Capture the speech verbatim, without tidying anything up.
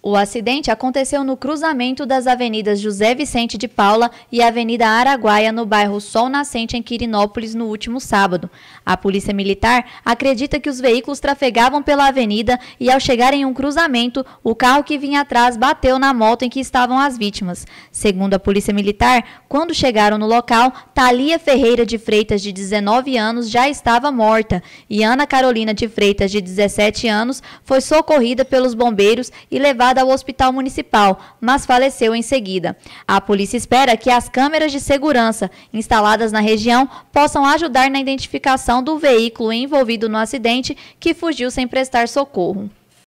O acidente aconteceu no cruzamento das avenidas José Vicente de Paula e Avenida Araguaia, no bairro Sol Nascente, em Quirinópolis, no último sábado. A Polícia Militar acredita que os veículos trafegavam pela avenida e, ao chegar em um cruzamento, o carro que vinha atrás bateu na moto em que estavam as vítimas. Segundo a Polícia Militar, quando chegaram no local, Thalia Ferreira de Freitas, de dezenove anos, já estava morta e Ana Carolina de Freitas, de dezessete anos, foi socorrida pelos bombeiros e levada ao hospital municipal, mas faleceu em seguida. A polícia espera que as câmeras de segurança instaladas na região possam ajudar na identificação do veículo envolvido no acidente, que fugiu sem prestar socorro.